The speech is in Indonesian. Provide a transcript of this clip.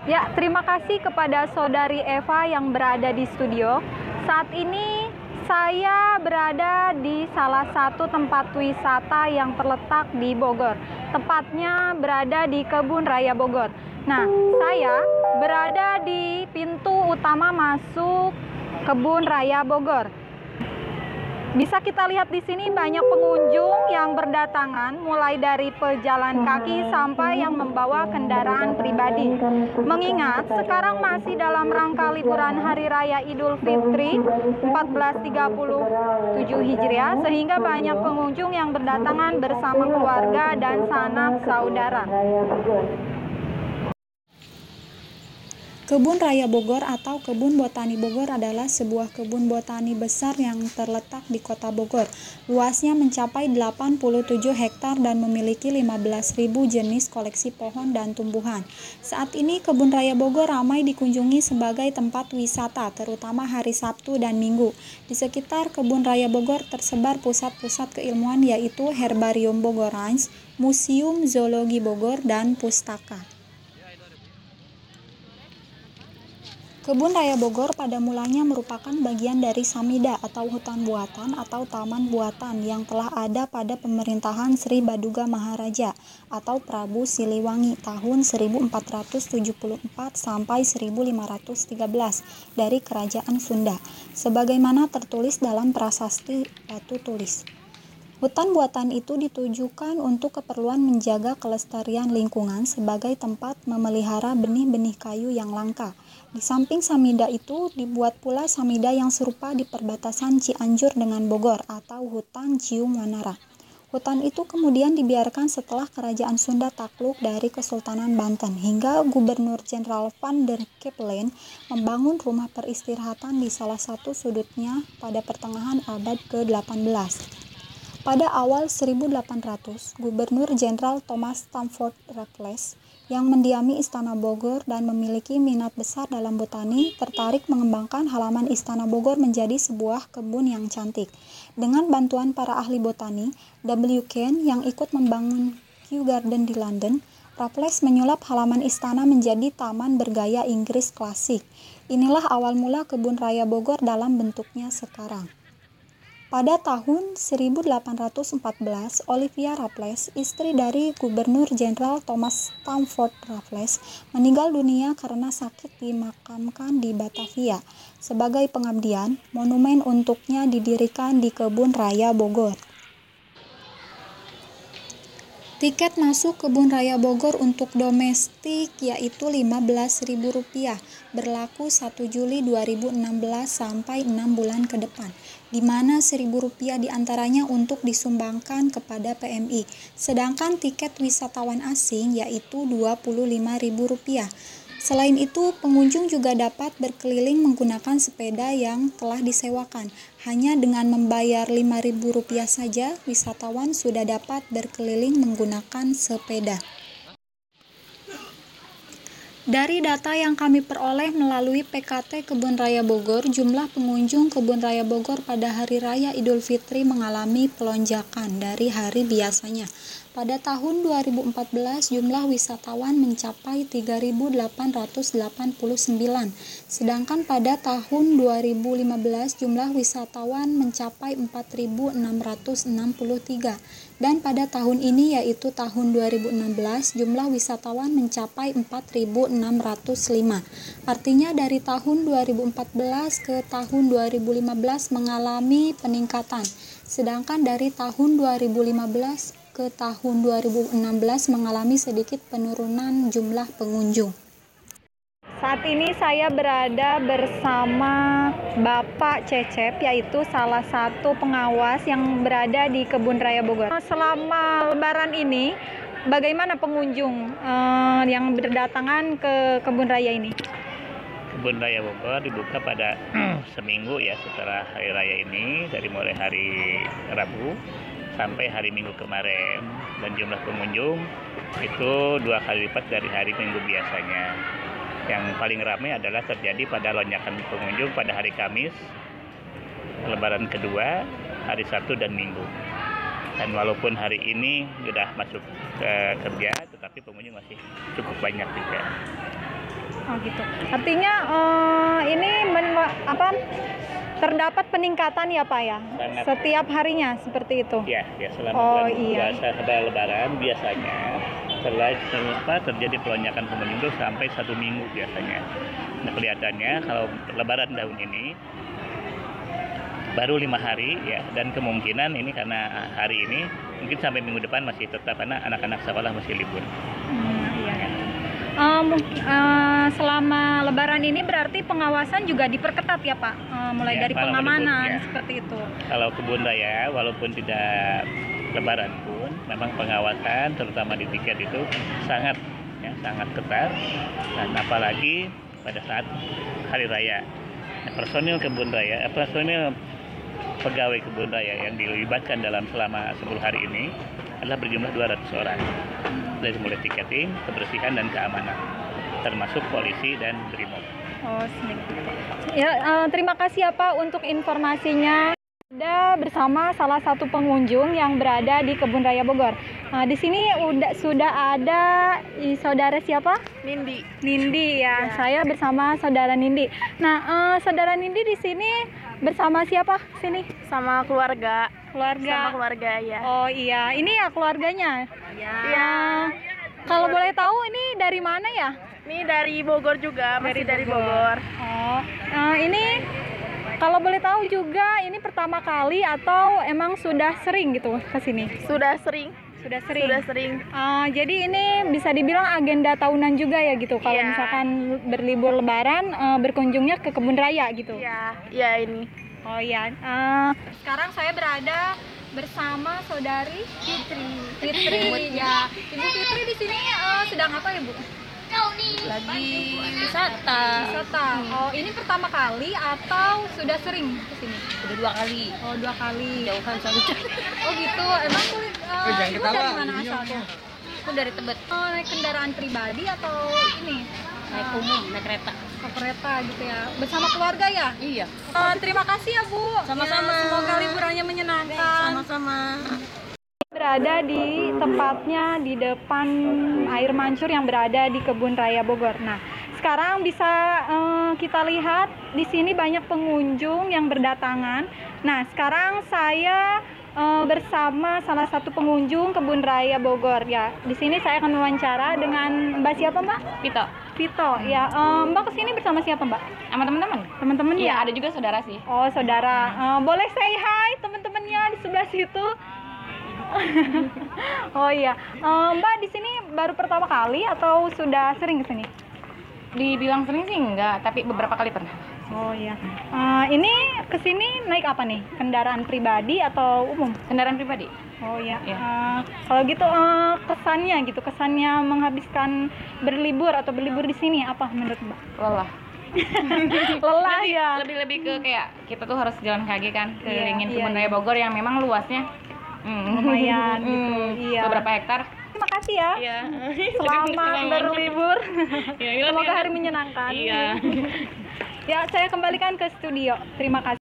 Ya, terima kasih kepada Saudari Eva yang berada di studio. Saat ini saya berada di salah satu tempat wisata yang terletak di Bogor. Tepatnya berada di Kebun Raya Bogor. Nah, saya berada di pintu utama masuk Kebun Raya Bogor. Bisa kita lihat di sini banyak pengunjung yang berdatangan, mulai dari pejalan kaki sampai yang membawa kendaraan pribadi. Mengingat sekarang masih dalam rangka liburan Hari Raya Idul Fitri 1437 Hijriah, sehingga banyak pengunjung yang berdatangan bersama keluarga dan sanak saudara. Kebun Raya Bogor atau Kebun Botani Bogor adalah sebuah kebun botani besar yang terletak di Kota Bogor. Luasnya mencapai 87 hektar dan memiliki 15.000 jenis koleksi pohon dan tumbuhan. Saat ini Kebun Raya Bogor ramai dikunjungi sebagai tempat wisata, terutama hari Sabtu dan Minggu. Di sekitar Kebun Raya Bogor tersebar pusat-pusat keilmuan yaitu Herbarium Bogorans, Museum Zoologi Bogor, dan Pustaka. Kebun Raya Bogor pada mulanya merupakan bagian dari Samida atau hutan buatan atau taman buatan yang telah ada pada pemerintahan Sri Baduga Maharaja atau Prabu Siliwangi tahun 1474 sampai 1513 dari Kerajaan Sunda, sebagaimana tertulis dalam prasasti batu tulis. Hutan buatan itu ditujukan untuk keperluan menjaga kelestarian lingkungan sebagai tempat memelihara benih-benih kayu yang langka. Di samping Samida itu dibuat pula Samida yang serupa di perbatasan Cianjur dengan Bogor atau hutan Cium Wanara. Hutan itu kemudian dibiarkan setelah Kerajaan Sunda takluk dari Kesultanan Banten hingga Gubernur Jenderal Van der Kempen membangun rumah peristirahatan di salah satu sudutnya pada pertengahan abad ke-18. Pada awal 1800, Gubernur Jenderal Thomas Stamford Raffles yang mendiami Istana Bogor dan memiliki minat besar dalam botani, tertarik mengembangkan halaman Istana Bogor menjadi sebuah kebun yang cantik. Dengan bantuan para ahli botani, W. Kane yang ikut membangun Kew Garden di London, Raffles menyulap halaman istana menjadi taman bergaya Inggris klasik. Inilah awal mula Kebun Raya Bogor dalam bentuknya sekarang. Pada tahun 1814, Olivia Raffles, istri dari Gubernur Jenderal Thomas Stamford Raffles, meninggal dunia karena sakit dimakamkan di Batavia. Sebagai pengabdian, monumen untuknya didirikan di Kebun Raya Bogor. Tiket masuk Kebun Raya Bogor untuk domestik yaitu Rp15.000, berlaku 1 Juli 2016 sampai 6 bulan ke depan, di mana Rp1.000 diantaranya untuk disumbangkan kepada PMI, sedangkan tiket wisatawan asing yaitu Rp25.000. Selain itu, pengunjung juga dapat berkeliling menggunakan sepeda yang telah disewakan. Hanya dengan membayar Rp5.000 saja, wisatawan sudah dapat berkeliling menggunakan sepeda. Dari data yang kami peroleh melalui PKT Kebun Raya Bogor, jumlah pengunjung Kebun Raya Bogor pada Hari Raya Idul Fitri mengalami pelonjakan dari hari biasanya. Pada tahun 2014, jumlah wisatawan mencapai 3.889, sedangkan pada tahun 2015 jumlah wisatawan mencapai 4.663, dan pada tahun ini yaitu tahun 2016 jumlah wisatawan mencapai 4.605. Artinya dari tahun 2014 ke tahun 2015 mengalami peningkatan, sedangkan dari tahun 2015 ke tahun 2016 mengalami sedikit penurunan jumlah pengunjung. Saat ini saya berada bersama Bapak Cecep, yaitu salah satu pengawas yang berada di Kebun Raya Bogor. Selama Lebaran ini, bagaimana pengunjung yang berdatangan ke Kebun Raya ini? Kebun Raya Bogor dibuka pada seminggu ya setelah Hari Raya ini, dari mulai hari Rabu sampai hari Minggu kemarin, dan jumlah pengunjung itu 2 kali lipat dari hari Minggu biasanya. Yang paling ramai adalah terjadi pada lonjakan pengunjung pada hari Kamis, Lebaran kedua, hari Sabtu dan Minggu. Dan walaupun hari ini sudah masuk ke kerja, tetapi pengunjung masih cukup banyak juga. Oh gitu. Artinya ini terdapat peningkatan ya Pak ya? Sangat. Setiap harinya seperti itu? Ya selama Oh, bulan iya. puasa pada Lebaran biasanya terjadi pelonjakan pengunjung itu sampai 1 minggu biasanya. Nah, kelihatannya kalau Lebaran tahun ini baru 5 hari ya, dan kemungkinan ini karena hari ini mungkin sampai minggu depan masih tetap karena anak-anak sekolah masih libur. Iya. Selama Lebaran ini berarti pengawasan juga diperketat ya Pak, mulai Ya, dari kalau pengamanan ya. seperti itu. Kalau kebun raya walaupun tidak Lebaran pun memang pengawasan terutama di tiket itu sangat ketat, dan apalagi pada saat hari raya. Nah, personil pegawai kebun raya yang dilibatkan dalam selama 10 hari ini adalah berjumlah 200 orang, dari mulai tiketing, kebersihan dan keamanan, termasuk polisi dan brimob. Oh, ya, terima kasih ya Pak untuk informasinya. Ada bersama salah satu pengunjung yang berada di Kebun Raya Bogor. Di sini sudah ada saudara siapa? Nindi ya. Saya bersama saudara Nindi. Nah, saudara Nindi di sini bersama siapa? Sini Sama keluarga. keluarga. Ya. Oh iya, ini ya keluarganya. Iya. Kalau boleh tahu ini dari mana ya? Ini dari Bogor juga, masih dari Bogor. Oh, ini kalau boleh tahu juga ini pertama kali atau emang sudah sering gitu ke sini? Sudah sering. Sudah sering. Sudah sering. Jadi ini bisa dibilang agenda tahunan juga ya gitu. Kalau Iya. misalkan berlibur Lebaran berkunjungnya ke kebun raya gitu. Iya, iya ini. Oh iya. Sekarang saya berada bersama saudari Fitri. Ya, Ibu Fitri di sini sedang apa ya Bu? Lagi wisata. Oh, ini pertama kali atau sudah sering ke sini? Udah 2 kali. Oh, 2 kali. Jauhan sama Oh gitu. Emang ibu dari mana asalnya? Aku dari Tebet. Oh, naik kendaraan pribadi atau ini? Naik umum, naik kereta. Ke kereta gitu ya. Bersama keluarga ya? Iya. Terima kasih ya Bu. Sama-sama. Ya, semoga liburannya menyenangkan. Sama-sama. Berada di tempatnya di depan air mancur yang berada di Kebun Raya Bogor. Nah, sekarang bisa kita lihat di sini banyak pengunjung yang berdatangan. Nah, sekarang saya bersama salah satu pengunjung Kebun Raya Bogor ya. Di sini saya akan wawancara dengan Mbak siapa Mbak? Vito. Ya, Mbak kesini bersama siapa Mbak? Sama teman-teman. Teman-teman ya? Iya, ada juga saudara sih. Oh, saudara. Boleh say hi teman-temannya di sebelah situ? Oh iya. Mbak di sini baru pertama kali atau sudah sering ke sini? Dibilang sering sih enggak, tapi beberapa kali pernah. Oh iya. Ini ke sini naik apa nih? Kendaraan pribadi atau umum? Kendaraan pribadi. Oh iya. Iya. Kalau gitu kesannya menghabiskan berlibur di sini apa menurut Mbak? Lelah. Lelah ya. Lebih ke kayak kita tuh harus jalan kaki kan, kelilingin Iya, Kebun Raya Bogor yang memang luasnya Lumayan gitu. Iya. beberapa hektar. Terima kasih ya. Iya. Selamat berlibur. Iya, Semoga hari menyenangkan. Iya. Ya, saya kembalikan ke studio. Terima kasih.